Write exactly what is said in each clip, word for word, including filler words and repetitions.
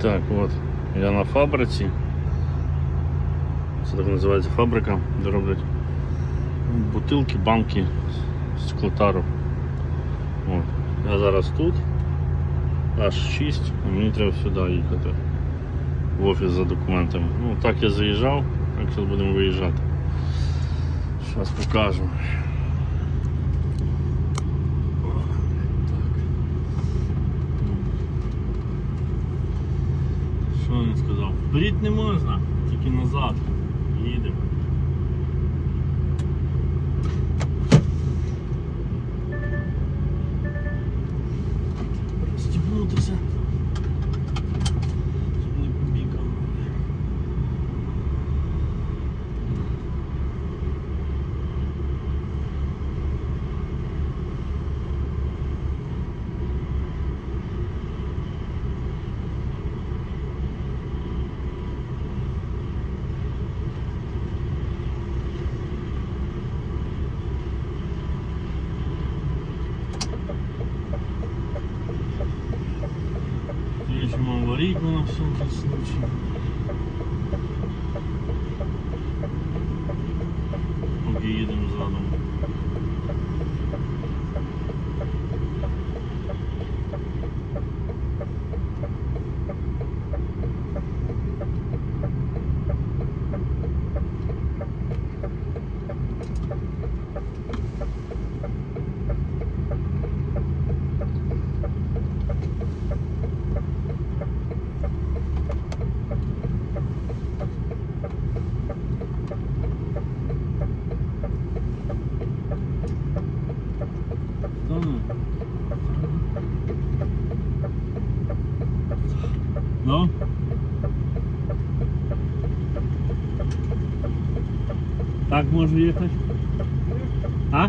Так, от, я на фабриці. Це так називається фабрика, де роблять бутилки, банки, склотару. От. Я зараз тут, аж шість, і мені треба сюди їхати, в офіс за документами. Ну так я заїжджав, так зараз будемо виїжджати. Зараз покажу. Що він сказав? Вперед не можна, тільки назад. Їдемо. Розстібнутися. Щоб не побігав. Включим аварийку на всякий случай. Поки їдемо задом. Ну? Так можу їхати? А?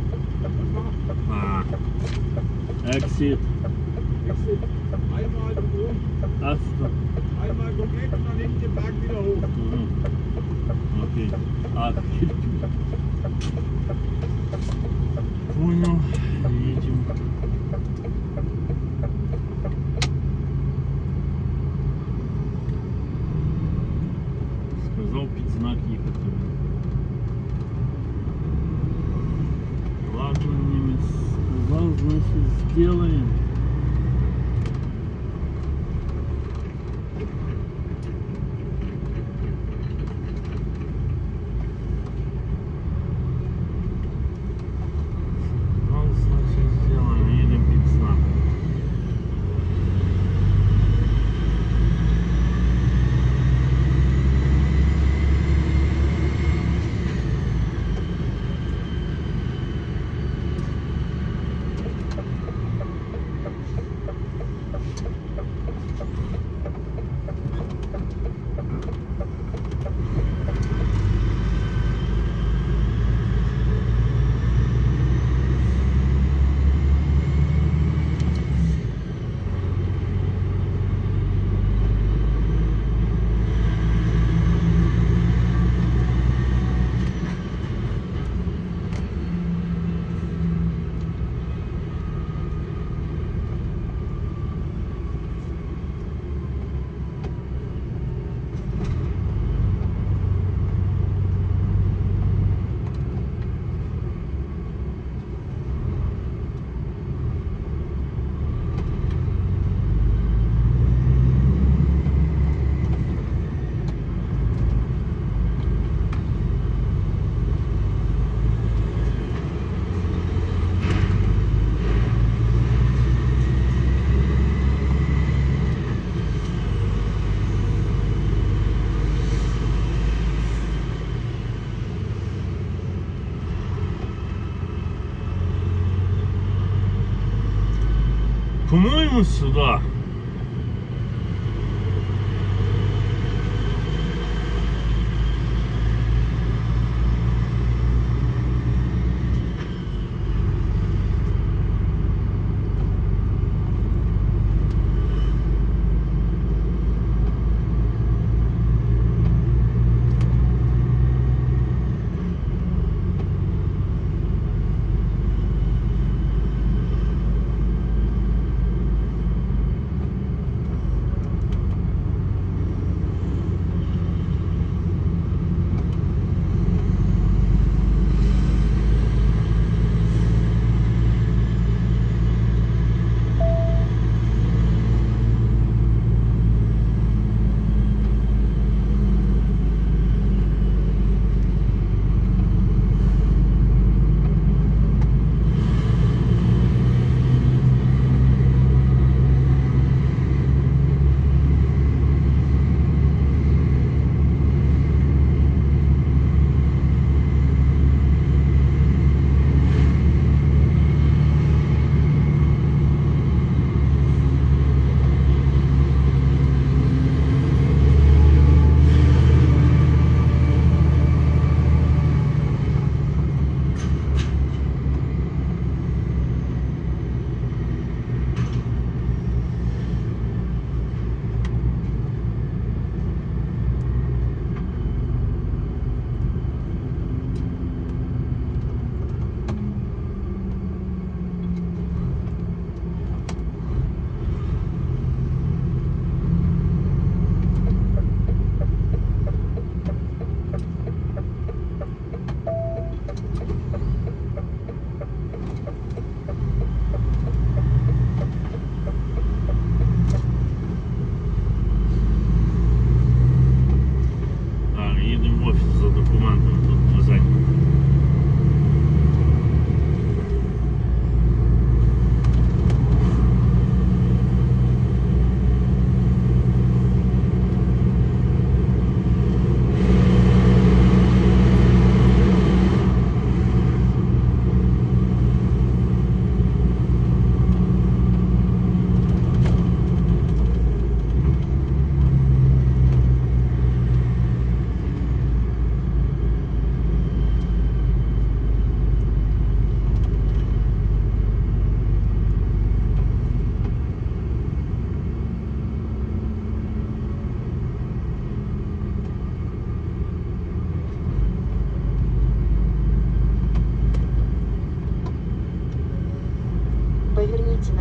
А. Exit. Exit. Einmal rum. Das. Einmal komplett und dann hinten den Berg wieder hoch. Mhm. Okay. А, понял. Едем. Сказал під знак їхати. Ладно, немец сказал, значит сделаем. По-моему, сюда.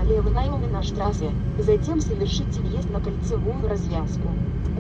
налево на Иоменаштрассе, затем совершите въезд на кольцевую развязку.